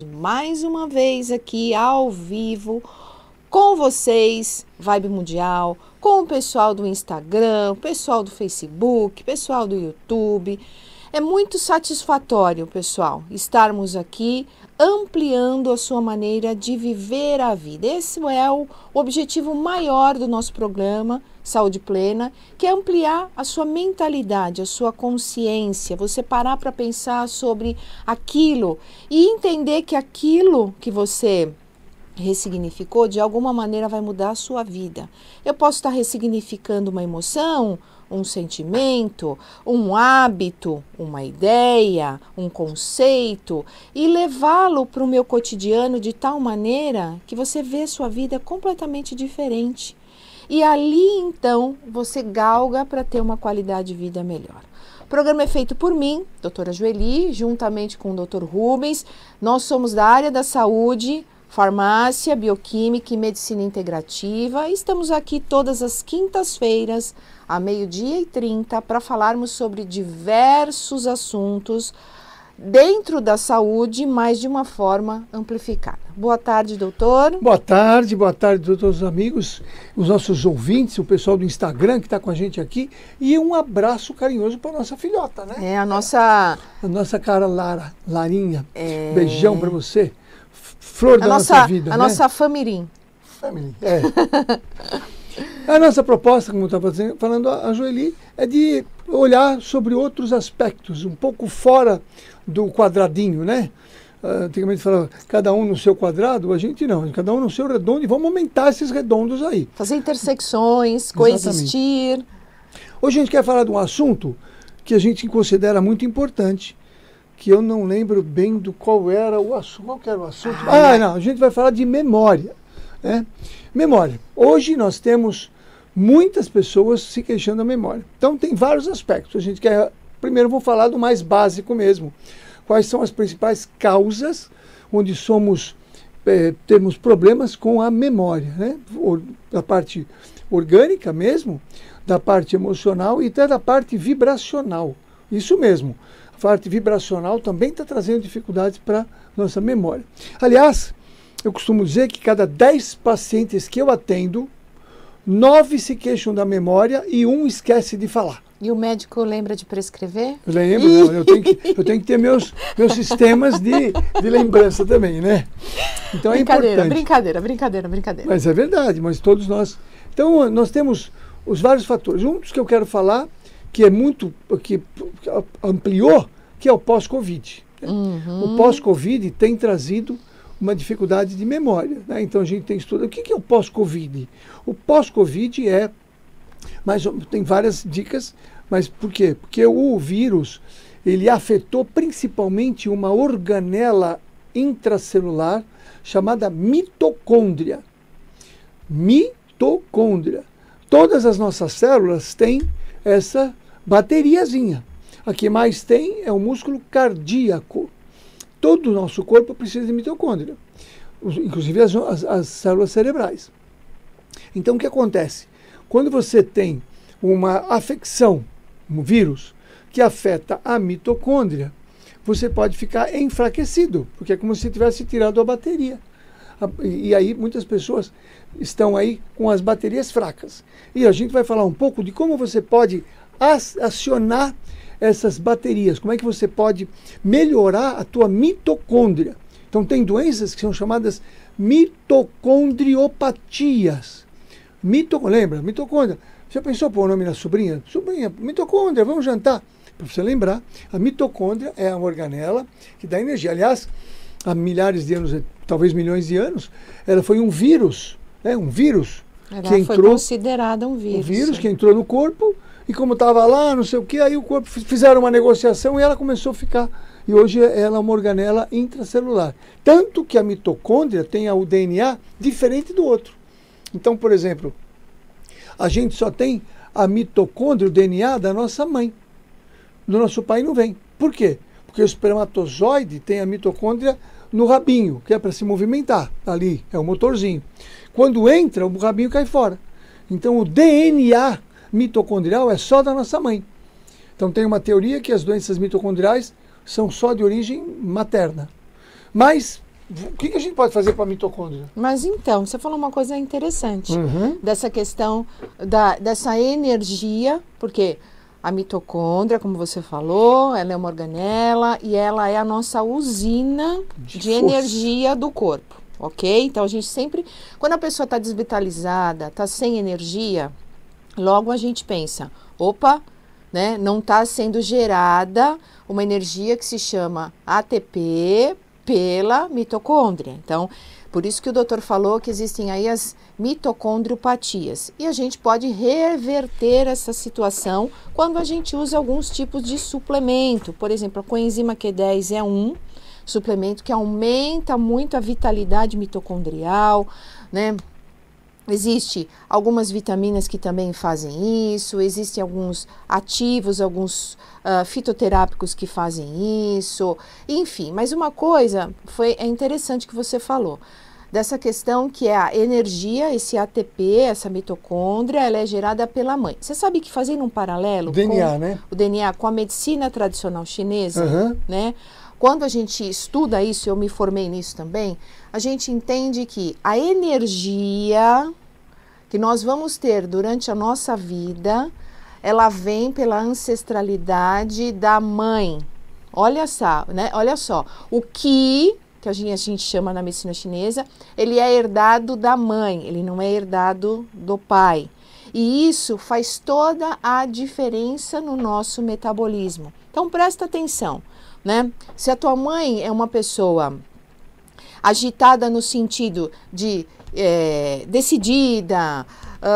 Mais uma vez aqui ao vivo com vocês, Vibe Mundial, com o pessoal do Instagram, o pessoal do Facebook, pessoal do YouTube. É muito satisfatório, pessoal, estarmos aqui ampliando a sua maneira de viver a vida. Esse é o objetivo maior do nosso programa Saúde Plena, que é ampliar a sua mentalidade, a sua consciência, você parar para pensar sobre aquilo e entender que aquilo que você ressignificou, de alguma maneira vai mudar a sua vida. Eu posso estar ressignificando uma emoção, um sentimento, um hábito, uma ideia, um conceito e levá-lo para o meu cotidiano de tal maneira que você vê sua vida completamente diferente. E ali, então, você galga para ter uma qualidade de vida melhor. O programa é feito por mim, doutora Joeli, juntamente com o doutor Rubens. Nós somos da área da saúde, farmácia, bioquímica e medicina integrativa. Estamos aqui todas as quintas-feiras, a 12h30, para falarmos sobre diversos assuntos dentro da saúde, mas de uma forma amplificada. Boa tarde, doutor. Boa tarde, todos os amigos, os nossos ouvintes, o pessoal do Instagram que está com a gente aqui. E um abraço carinhoso para nossa filhota, né? É a nossa cara Larinha. Beijão para você. Flor da nossa vida, a nossa Famirim. A nossa proposta, como estava falando a Joeli, é de olhar sobre outros aspectos, um pouco fora do quadradinho, né? Antigamente falava, cada um no seu quadrado, a gente não, cada um no seu redondo, e vamos aumentar esses redondos aí. Fazer intersecções, coexistir. Hoje a gente quer falar de um assunto que a gente considera muito importante, que eu não lembro bem do qual era o assunto. Qual que era o assunto? Não, a gente vai falar de memória, né? Memória. Hoje nós temos muitas pessoas se queixando da memória. Então tem vários aspectos. A gente quer, primeiro vou falar do mais básico mesmo. Quais são as principais causas onde temos problemas com a memória, né? Da parte orgânica mesmo, da parte emocional e até da parte vibracional. Isso mesmo. A parte vibracional também está trazendo dificuldades para nossa memória. Aliás, eu costumo dizer que cada 10 pacientes que eu atendo, 9 se queixam da memória e 1 esquece de falar. E o médico lembra de prescrever? Lembro, eu tenho que ter meus sistemas de lembrança também, né? Então é importante. Brincadeira. Mas é verdade, mas todos nós... Então nós temos os vários fatores. Um dos que eu quero falar, que ampliou, que é o pós-Covid. O pós-Covid tem trazido uma dificuldade de memória, né? Então a gente tem estudado. O que é o pós-Covid? O pós-Covid tem várias dicas, mas por quê? Porque o vírus, ele afetou principalmente uma organela intracelular chamada mitocôndria. Mitocôndria. Todas as nossas células têm essa bateriazinha. A que mais tem é o músculo cardíaco. Todo o nosso corpo precisa de mitocôndria, inclusive as células cerebrais. Então o que acontece? Quando você tem uma afecção, um vírus, que afeta a mitocôndria, você pode ficar enfraquecido, porque é como se tivesse tirado a bateria. E aí muitas pessoas estão aí com as baterias fracas. E a gente vai falar um pouco de como você pode acionar essas baterias, como é que você pode melhorar a tua mitocôndria. Então tem doenças que são chamadas mitocondriopatias. Lembra? Mitocôndria. Já pensou pôr o nome da sobrinha? Sobrinha, mitocôndria, vamos jantar. Para você lembrar, a mitocôndria é uma organela que dá energia. Aliás, há milhares de anos, talvez milhões de anos, ela foi um vírus, né? Um vírus que entrou... Foi considerada um vírus. Um vírus que entrou no corpo. E como estava lá, não sei o que, aí o corpo fizeram uma negociação e ela começou a ficar. E hoje ela é uma organela intracelular. Tanto que a mitocôndria tem o DNA diferente do outro. Então, por exemplo, a gente só tem a mitocôndria, o DNA da nossa mãe. Do nosso pai não vem. Por quê? Porque o espermatozoide tem a mitocôndria no rabinho, que é para se movimentar. Ali é o motorzinho. Quando entra, o rabinho cai fora. Então o DNA mitocondrial é só da nossa mãe. Então tem uma teoria que as doenças mitocondriais são só de origem materna. Mas O que a gente pode fazer para a mitocôndria? Mas então, você falou uma coisa interessante, dessa questão dessa energia, porque a mitocôndria, como você falou, ela é uma organela e ela é a nossa usina de energia do corpo, ok? Então a gente sempre, quando a pessoa está desvitalizada, está sem energia, logo a gente pensa, opa, né, não está sendo gerada uma energia que se chama ATP pela mitocôndria. Então, por isso que o doutor falou que existem aí as mitocondriopatias. E a gente pode reverter essa situação quando a gente usa alguns tipos de suplemento. Por exemplo, a coenzima Q10 é um suplemento que aumenta muito a vitalidade mitocondrial, né? Existem algumas vitaminas que também fazem isso, existem alguns ativos, alguns fitoterápicos que fazem isso, enfim. Mas uma coisa é interessante que você falou, dessa questão que é a energia, esse ATP, essa mitocôndria, ela é gerada pela mãe. Você sabe que fazendo um paralelo DNA, né? O DNA com a medicina tradicional chinesa, né? Quando a gente estuda isso, eu me formei nisso também, a gente entende que a energia que nós vamos ter durante a nossa vida, ela vem pela ancestralidade da mãe. Olha só, né? Olha só, o que a gente chama na medicina chinesa, ele é herdado da mãe, ele não é herdado do pai. E isso faz toda a diferença no nosso metabolismo. Então presta atenção, né? Se a tua mãe é uma pessoa agitada no sentido de decidida,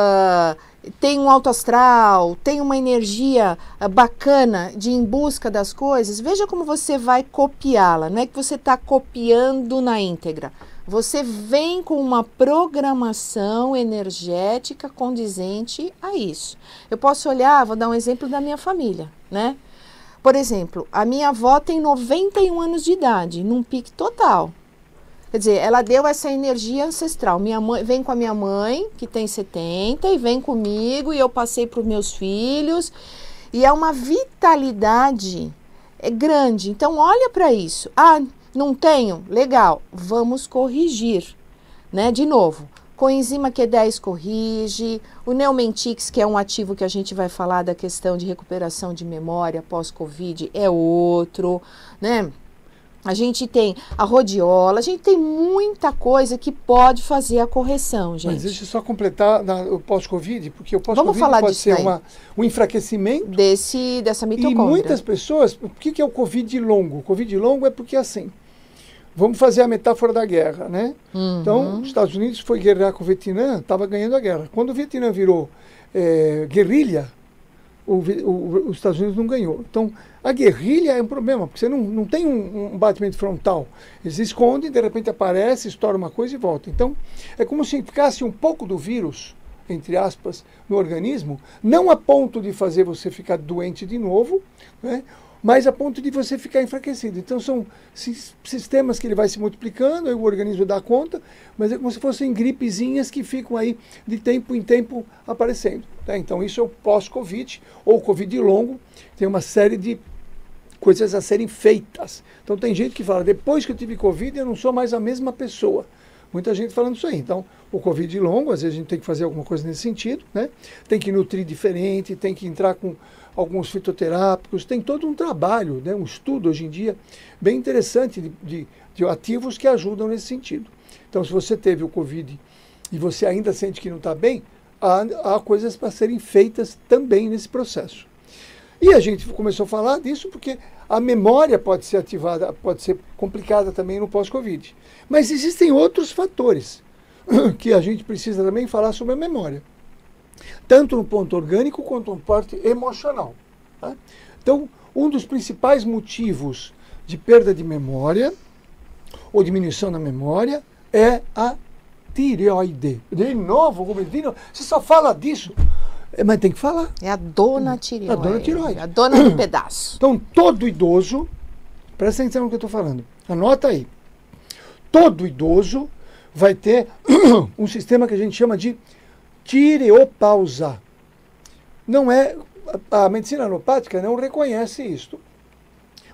tem um alto astral, tem uma energia bacana de ir em busca das coisas, veja como você vai copiá-la. Não é que você está copiando na íntegra. Você vem com uma programação energética condizente a isso. Eu posso olhar, vou dar um exemplo da minha família, né? Por exemplo, a minha avó tem 91 anos de idade, num pique total. Quer dizer, ela deu essa energia ancestral. Minha mãe vem com a minha mãe, que tem 70, e vem comigo, e eu passei para os meus filhos. E é uma vitalidade grande. Então, olha para isso. Ah, não tenho? Legal, vamos corrigir, né? De novo, coenzima Q10 corrige, o Neumentix, que é um ativo que a gente vai falar da questão de recuperação de memória pós-Covid, é outro, né? A gente tem a rodiola, a gente tem muita coisa que pode fazer a correção, gente. Mas deixa eu só completar o pós-Covid, porque o pós-Covid pode ser um enfraquecimento dessa mitocôndria. E muitas pessoas, o que é o Covid longo? O Covid longo é porque assim, vamos fazer a metáfora da guerra, né? Então, os Estados Unidos foi guerrear com o Vietnã, estava ganhando a guerra. Quando o Vietnã virou guerrilha, os Estados Unidos não ganhou. Então, a guerrilha é um problema, porque você não tem um batimento frontal. Eles se escondem, de repente aparece, estoura uma coisa e volta. Então, é como se ficasse um pouco do vírus, entre aspas, no organismo, não a ponto de fazer você ficar doente de novo, né? Mas a ponto de você ficar enfraquecido. Então são sistemas que ele vai se multiplicando, aí o organismo dá conta, mas é como se fossem gripezinhas que ficam aí de tempo em tempo aparecendo. Tá? Então isso é o pós-Covid, ou Covid longo, tem uma série de coisas a serem feitas. Então tem gente que fala, depois que eu tive Covid eu não sou mais a mesma pessoa. Muita gente falando isso aí. Então, o Covid longo, às vezes a gente tem que fazer alguma coisa nesse sentido, né? Tem que nutrir diferente, tem que entrar com alguns fitoterápicos, tem todo um trabalho, né? Um estudo hoje em dia bem interessante de ativos que ajudam nesse sentido. Então, se você teve o Covid e você ainda sente que não está bem, há coisas para serem feitas também nesse processo. E a gente começou a falar disso porque a memória pode ser ativada, pode ser complicada também no pós-Covid. Mas existem outros fatores que a gente precisa também falar sobre a memória. Tanto no ponto orgânico quanto no ponto emocional. Tá? Então, um dos principais motivos de perda de memória ou diminuição da memória é a tireoide. De novo, você só fala disso. Mas tem que falar. É a dona tireoide. A dona tireoide. A dona do pedaço. Então, todo idoso, presta atenção no que eu estou falando, anota aí. Todo idoso vai ter um sistema que a gente chama de tireopausa. Não é, a medicina alopática não reconhece isto.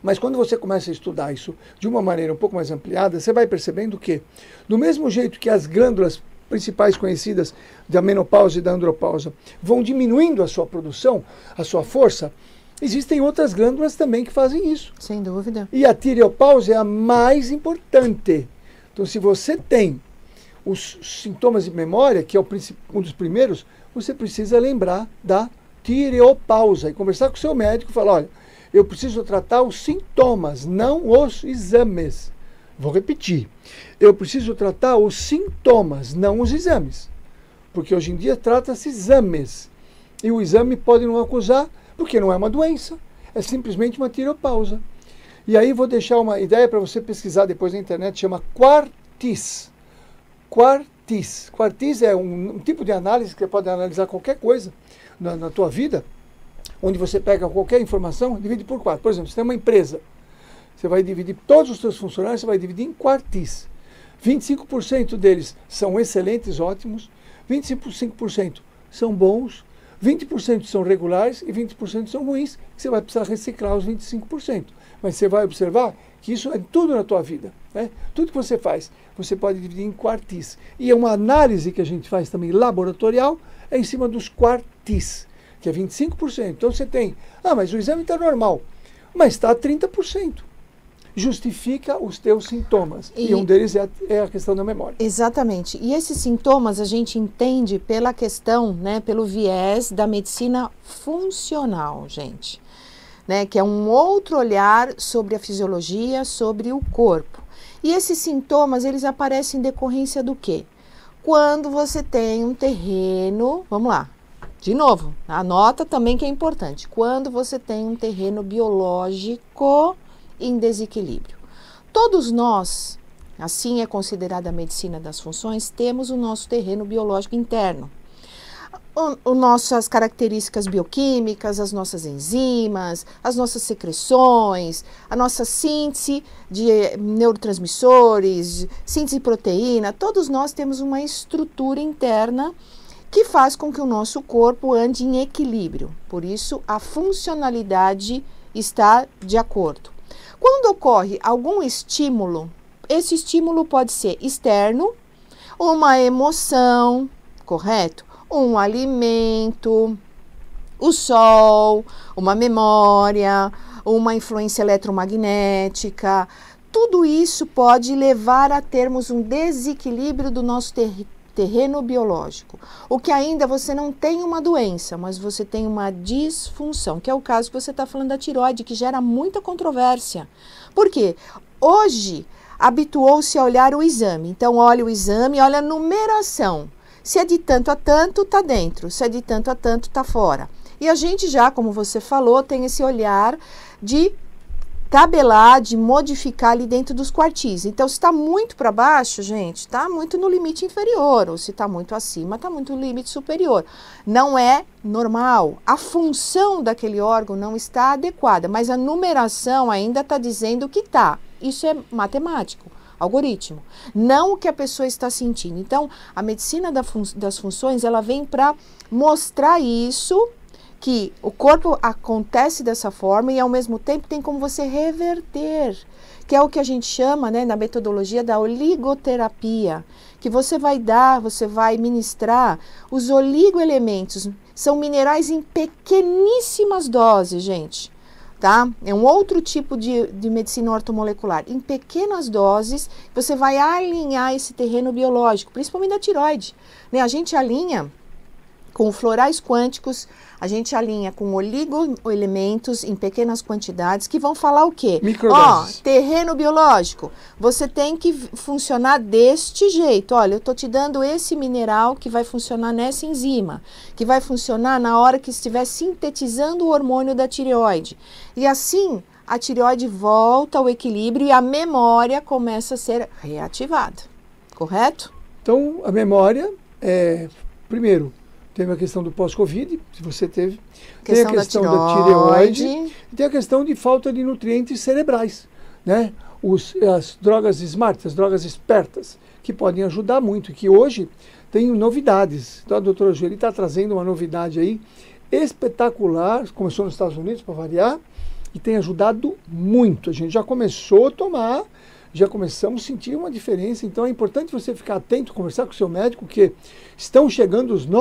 Mas quando você começa a estudar isso de uma maneira um pouco mais ampliada, você vai percebendo que, do mesmo jeito que as glândulas principais conhecidas da menopausa e da andropausa vão diminuindo a sua produção, a sua força, existem outras glândulas também que fazem isso. Sem dúvida. E a tireopausa é a mais importante. Então, se você tem os sintomas de memória, que é um dos primeiros, você precisa lembrar da tireopausa e conversar com o seu médico e falar, olha, eu preciso tratar os sintomas, não os exames. Vou repetir. Eu preciso tratar os sintomas, não os exames. Porque hoje em dia trata-se exames. E o exame pode não acusar, porque não é uma doença. É simplesmente uma tireopausa. E aí vou deixar uma ideia para você pesquisar depois na internet, chama Quartis. Quartis. Quartis é um tipo de análise que você pode analisar qualquer coisa na tua vida, onde você pega qualquer informação e divide por 4. Por exemplo, você tem uma empresa. Você vai dividir todos os seus funcionários, você vai dividir em quartis. 25% deles são excelentes, ótimos, 25% são bons, 20% são regulares e 20% são ruins, que você vai precisar reciclar os 25%. Mas você vai observar que isso é tudo na tua vida. Né? Tudo que você faz, você pode dividir em quartis. E é uma análise que a gente faz também laboratorial, é em cima dos quartis, que é 25%. Então você tem, mas o exame está normal, mas está a 30%. Justifica os teus sintomas. E um deles é a questão da memória. Exatamente. E esses sintomas a gente entende pela questão, né, pelo viés da medicina funcional, gente. Né, que é um outro olhar sobre a fisiologia, sobre o corpo. E esses sintomas, eles aparecem em decorrência do quê? Quando você tem um terreno, vamos lá, de novo, anota também que é importante. Quando você tem um terreno biológico em desequilíbrio. Todos nós, assim é considerada a medicina das funções, temos o nosso terreno biológico interno. Nossas características bioquímicas, as nossas enzimas, as nossas secreções, a nossa síntese de neurotransmissores, síntese de proteína, todos nós temos uma estrutura interna que faz com que o nosso corpo ande em equilíbrio. Por isso, a funcionalidade está de acordo. Quando ocorre algum estímulo, esse estímulo pode ser externo, uma emoção, correto? Um alimento, o sol, uma memória, uma influência eletromagnética. Tudo isso pode levar a termos um desequilíbrio do nosso terreno biológico. O que ainda você não tem uma doença, mas você tem uma disfunção, que é o caso que você está falando da tireoide, que gera muita controvérsia. Por quê? Hoje, habituou-se a olhar o exame. Então, olha o exame, olha a numeração. Se é de tanto a tanto, está dentro. Se é de tanto a tanto, está fora. E a gente já, como você falou, tem esse olhar de tabelar, de modificar ali dentro dos quartis. Então, se está muito para baixo, gente, está muito no limite inferior. Ou se está muito acima, está muito no limite superior. Não é normal. A função daquele órgão não está adequada, mas a numeração ainda está dizendo que está. Isso é matemático. Algoritmo, não o que a pessoa está sentindo. Então, a medicina das funções, ela vem para mostrar isso, que o corpo acontece dessa forma e, ao mesmo tempo, tem como você reverter, que é o que a gente chama, né, na metodologia da oligoterapia, que você vai ministrar os oligoelementos, são minerais em pequeníssimas doses, gente. Tá? É um outro tipo de medicina ortomolecular. Em pequenas doses, você vai alinhar esse terreno biológico, principalmente da tireoide. Né? A gente alinha com florais quânticos, a gente alinha com oligoelementos em pequenas quantidades, que vão falar o quê? Microdoses. Terreno biológico, você tem que funcionar deste jeito. Olha, eu estou te dando esse mineral que vai funcionar nessa enzima, que vai funcionar na hora que estiver sintetizando o hormônio da tireoide. E assim, a tireoide volta ao equilíbrio e a memória começa a ser reativada. Correto? Então, a memória primeiro, tem a questão do pós-Covid, se você teve. Tem a questão da tireoide. E tem a questão de falta de nutrientes cerebrais. Né? As drogas smart, as drogas espertas, que podem ajudar muito. E que hoje tem novidades. Então a doutora Jueli está trazendo uma novidade aí espetacular. Começou nos Estados Unidos, para variar. e tem ajudado muito. A gente já começou a tomar, já começamos a sentir uma diferença. Então é importante você ficar atento, conversar com o seu médico, que estão chegando os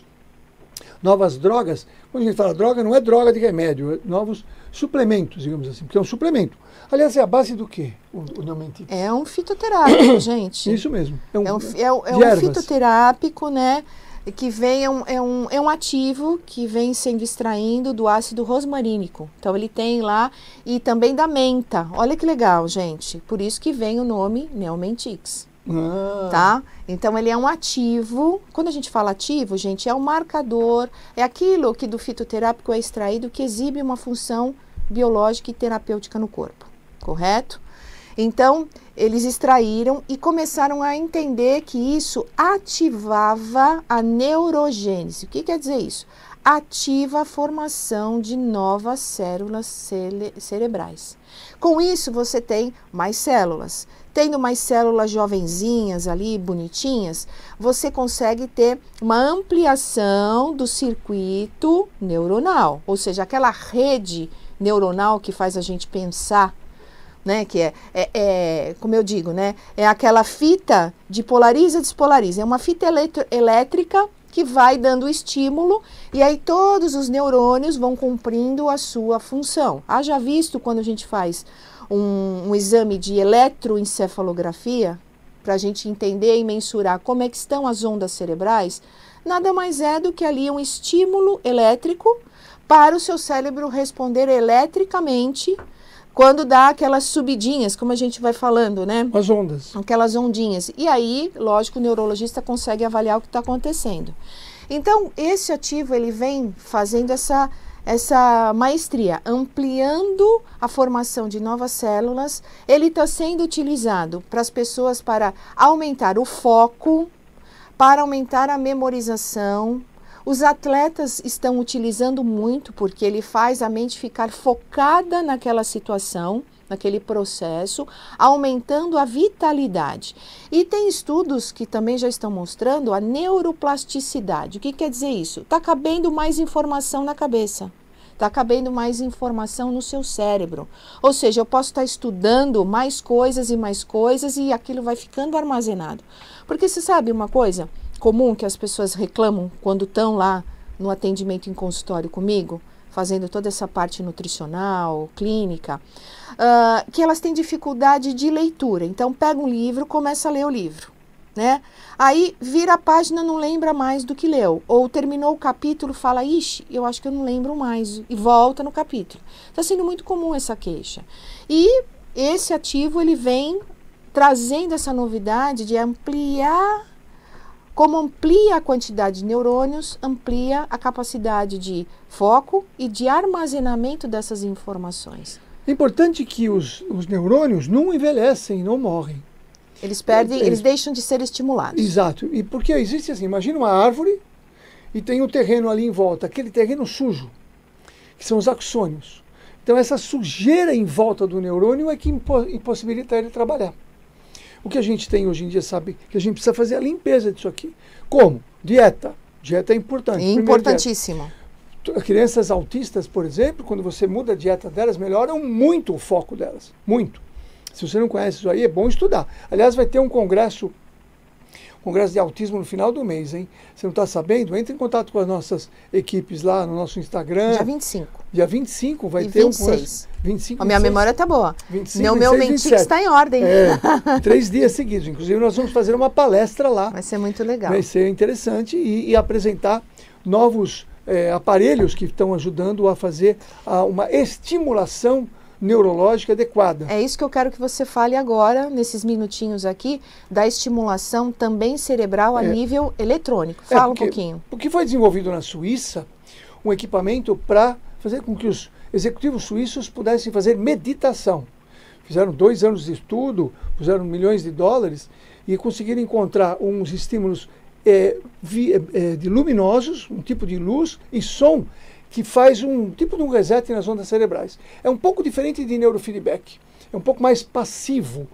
novas drogas. Quando a gente fala droga, não é droga de remédio, é novos suplementos, digamos assim, porque é um suplemento. Aliás, é a base do quê, o Neomantix? É um fitoterápico, gente. Isso mesmo. É um fitoterápico, né? Que vem, é um ativo que vem sendo extraindo do ácido rosmarínico. Então ele tem lá, e também da menta. Olha que legal, gente. Por isso que vem o nome Neomantix. Tá? Então ele é um ativo. Quando a gente fala ativo, gente, é um marcador, é aquilo que do fitoterápico é extraído que exibe uma função biológica e terapêutica no corpo, correto? Então, eles extraíram e começaram a entender que isso ativava a neurogênese. O que quer dizer isso? Ativa a formação de novas células cerebrais. Com isso, você tem mais células. Tendo mais células jovenzinhas ali, bonitinhas, você consegue ter uma ampliação do circuito neuronal. Ou seja, aquela rede neuronal que faz a gente pensar, né, que como eu digo, né, é aquela fita de polariza, despolariza, é uma fita elétrica que vai dando estímulo e aí todos os neurônios vão cumprindo a sua função. Haja visto quando a gente faz um exame de eletroencefalografia, para a gente entender e mensurar como é que estão as ondas cerebrais, nada mais é do que ali um estímulo elétrico para o seu cérebro responder eletricamente quando dá aquelas subidinhas, como a gente vai falando, né? As ondas. Aquelas ondinhas. E aí, lógico, o neurologista consegue avaliar o que está acontecendo. Então, esse ativo, ele vem fazendo essa maestria, ampliando a formação de novas células. Ele está sendo utilizado para as pessoas para aumentar o foco, para aumentar a memorização. Os atletas estão utilizando muito porque ele faz a mente ficar focada naquela situação, naquele processo, aumentando a vitalidade. E tem estudos que também já estão mostrando a neuroplasticidade. O que quer dizer isso? Está cabendo mais informação na cabeça. Está cabendo mais informação no seu cérebro. Ou seja, eu posso estar estudando mais coisas e aquilo vai ficando armazenado. Porque você sabe uma coisa comum que as pessoas reclamam quando estão lá no atendimento em consultório comigo, fazendo toda essa parte nutricional, clínica, que elas têm dificuldade de leitura. Então, pega um livro, começa a ler o livro, né? Aí, vira a página, não lembra mais do que leu. Ou terminou o capítulo, fala, ixi, eu acho que eu não lembro mais. E volta no capítulo. Está sendo muito comum essa queixa. E esse ativo, ele vem trazendo essa novidade de ampliar. Como amplia a quantidade de neurônios, amplia a capacidade de foco e de armazenamento dessas informações. É importante que os neurônios não envelhecem, não morrem. Eles perdem, eles deixam de ser estimulados. Exato. E porque existe assim, imagina uma árvore e tem um terreno ali em volta, aquele terreno sujo, que são os axônios. Então essa sujeira em volta do neurônio é que impossibilita ele trabalhar. O que a gente tem hoje em dia, sabe, que a gente precisa fazer a limpeza disso aqui. Como? Dieta. Dieta é importante. Importantíssimo. Crianças autistas, por exemplo, quando você muda a dieta delas, melhoram muito o foco delas. Muito. Se você não conhece isso aí, é bom estudar. Aliás, vai ter um congresso de autismo no final do mês, hein? Você não está sabendo? Entre em contato com as nossas equipes lá no nosso Instagram. Dia 25. Dia 25 vai ter 26. um congresso. 25, a minha 26, memória está boa. 25, meu Mentix está em ordem. 3 dias seguidos. Inclusive, nós vamos fazer uma palestra lá. Vai ser muito legal. Vai ser interessante e apresentar novos aparelhos que estão ajudando a fazer uma estimulação neurológica adequada. É isso que eu quero que você fale agora, nesses minutinhos aqui, da estimulação também cerebral a nível eletrônico. Fala um pouquinho. Porque foi desenvolvido na Suíça um equipamento para fazer com que os executivos suíços pudessem fazer meditação. Fizeram 2 anos de estudo, puseram milhões de dólares e conseguiram encontrar uns estímulos de luminosos, um tipo de luz e som que faz um tipo de um reset nas ondas cerebrais. É um pouco diferente de neurofeedback, é um pouco mais passivo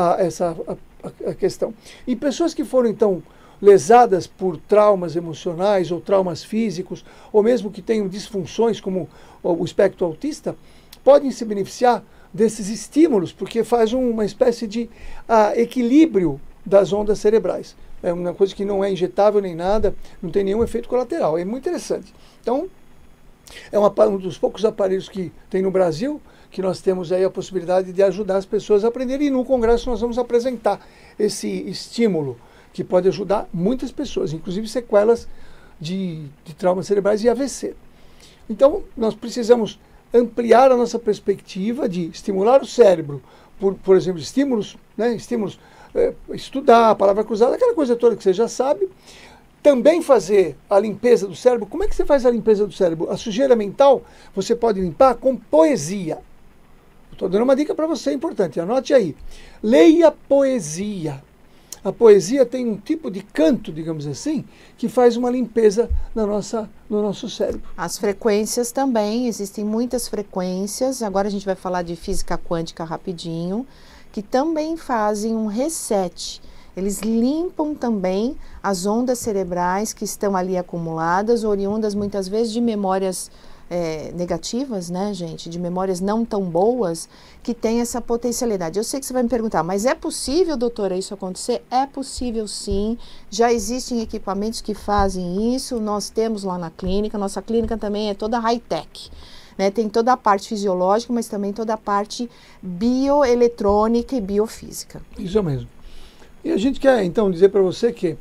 a questão. E pessoas que foram, então, lesadas por traumas emocionais ou traumas físicos, ou mesmo que tenham disfunções como o espectro autista, podem se beneficiar desses estímulos, porque faz uma espécie de equilíbrio das ondas cerebrais. É uma coisa que não é injetável nem nada, não tem nenhum efeito colateral. É muito interessante. Então, é um dos poucos aparelhos que tem no Brasil, que nós temos aí a possibilidade de ajudar as pessoas a aprenderem. E no congresso nós vamos apresentar esse estímulo, que pode ajudar muitas pessoas, inclusive sequelas de traumas cerebrais e AVC. Então, nós precisamos ampliar a nossa perspectiva de estimular o cérebro, por exemplo, estímulos, né? Estímulos, estudar, palavra cruzada, aquela coisa toda que você já sabe. Também fazer a limpeza do cérebro. Como é que você faz a limpeza do cérebro? A sujeira mental você pode limpar com poesia. Estou dando uma dica para você importante, anote aí. Leia poesia. A poesia tem um tipo de canto, digamos assim, que faz uma limpeza no nosso cérebro. As frequências também, existem muitas frequências. Agora a gente vai falar de física quântica rapidinho, que também fazem um reset. Eles limpam também as ondas cerebrais que estão ali acumuladas, oriundas muitas vezes de memórias negativas, né, gente? De memórias não tão boas, que tem essa potencialidade. Eu sei que você vai me perguntar, mas é possível, doutora, isso acontecer? É possível, sim. Já existem equipamentos que fazem isso. Nós temos lá na clínica. Nossa clínica também é toda high-tech, né? Tem toda a parte fisiológica, mas também toda a parte bioeletrônica e biofísica. Isso mesmo. E a gente quer, então, dizer para você que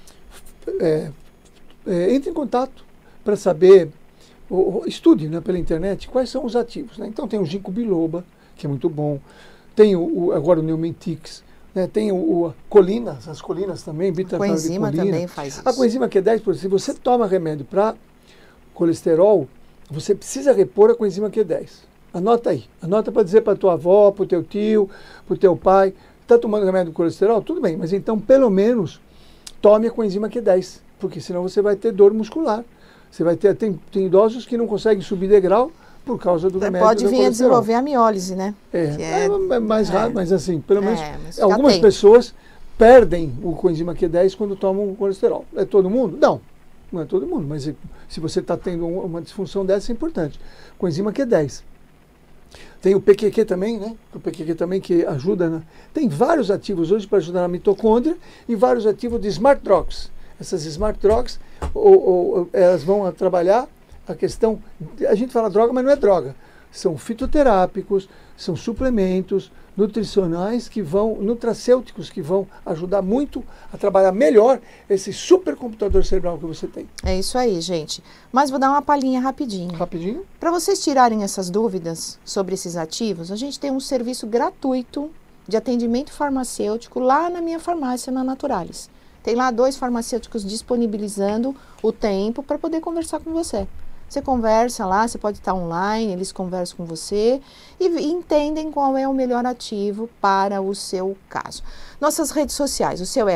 entre em contato para saber, estude, né, pela internet quais são os ativos. Né? Então tem o ginkgo biloba, que é muito bom, tem agora o Neumentix, né? Tem colinas, as colinas também, a coenzima também faz isso. A coenzima Q10, por exemplo, se você toma remédio para colesterol, você precisa repor a coenzima Q10. Anota aí, anota para dizer para tua avó, para o teu tio, para o teu pai. Está tomando remédio do colesterol? Tudo bem, mas então pelo menos tome a coenzima Q10, porque senão você vai ter dor muscular. Você vai ter, tem idosos que não conseguem subir degrau por causa do remédio do colesterol. Pode vir a desenvolver a miólise, né? É mais raro, mas assim, pelo menos algumas pessoas perdem o coenzima Q10 quando tomam o colesterol. É todo mundo? Não é todo mundo, mas se você está tendo uma disfunção dessa, é importante. Coenzima Q10. Tem o PQQ também, né? O PQQ também que ajuda, né? Tem vários ativos hoje para ajudar na mitocôndria e vários ativos de Smart Drugs. Essas Smart Drugs, elas vão trabalhar a questão, a gente fala droga, mas não é droga. São fitoterápicos, são suplementos nutricionais nutracêuticos que vão ajudar muito a trabalhar melhor esse supercomputador cerebral que você tem. É isso aí, gente. Mas vou dar uma palhinha rapidinho. Rapidinho? Para vocês tirarem essas dúvidas sobre esses ativos, a gente tem um serviço gratuito de atendimento farmacêutico lá na minha farmácia, na Naturalis. Tem lá 2 farmacêuticos disponibilizando o tempo para poder conversar com você. Você conversa lá, você pode estar online, eles conversam com você e entendem qual é o melhor ativo para o seu caso. Nossas redes sociais, o seu é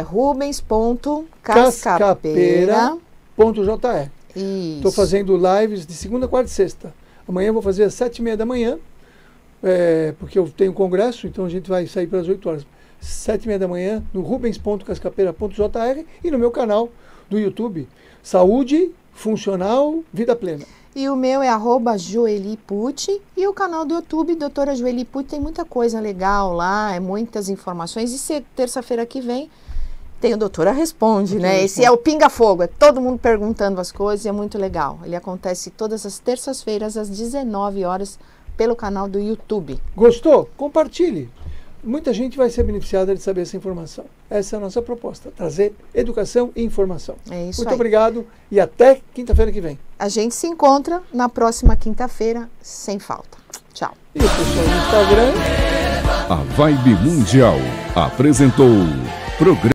rubens.cascapeira.jr. Estou fazendo lives de segunda, quarta e sexta. Amanhã eu vou fazer às 7h30 da manhã, porque eu tenho congresso, então a gente vai sair para as 8 horas. 7h30 da manhã, no rubens.cascapeira.jr e no meu canal do YouTube, Saúde Funcional Vida Plena. E o meu é @joelipucci e o canal do YouTube, doutora Joeli Pucci, tem muita coisa legal lá, muitas informações. E terça-feira que vem tem o Doutora Responde, né? Esse é o Pinga Fogo, é todo mundo perguntando as coisas e é muito legal. Ele acontece todas as terças-feiras às 19 horas pelo canal do YouTube. Gostou? Compartilhe. Muita gente vai ser beneficiada de saber essa informação. Essa é a nossa proposta, trazer educação e informação. É isso aí. Muito obrigado e até quinta-feira que vem. A gente se encontra na próxima quinta-feira, sem falta. Tchau. E o pessoal no Instagram. A Vibe Mundial apresentou programa